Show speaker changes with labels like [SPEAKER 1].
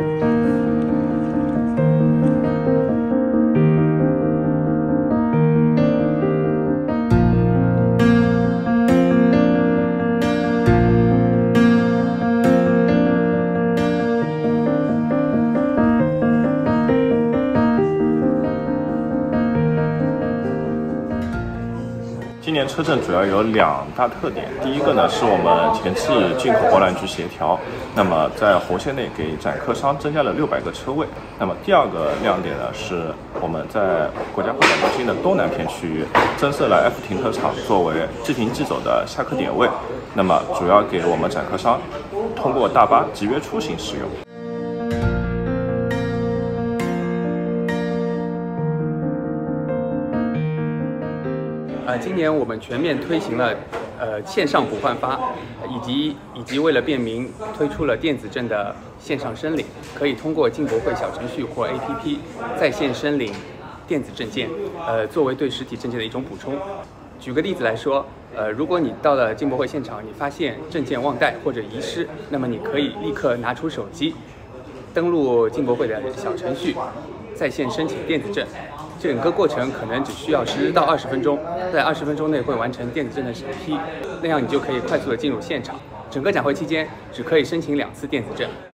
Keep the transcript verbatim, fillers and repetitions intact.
[SPEAKER 1] 今年车证主要有两大特点，第一个呢是我们前置进口博览局协调，那么在红线内给展客商增加了六百个车位。那么第二个亮点呢是我们在国家会展中心的东南片区域增设了 F 停车场作为即停即走的下客点位，那么主要给我们展客商通过大巴集约出行使用。
[SPEAKER 2] 呃，今年我们全面推行了呃线上补换发，以及以及为了便民推出了电子证的线上申领，可以通过进博会小程序或 A P P 在线申领电子证件，呃，作为对实体证件的一种补充。举个例子来说，呃，如果你到了进博会现场，你发现证件忘带或者遗失，那么你可以立刻拿出手机，登录进博会的小程序，在线申请电子证。整个过程可能只需要十到二十分钟，在二十分钟内会完成电子证的审批，那样你就可以快速的进入现场。整个展会期间只可以申请两次电子证。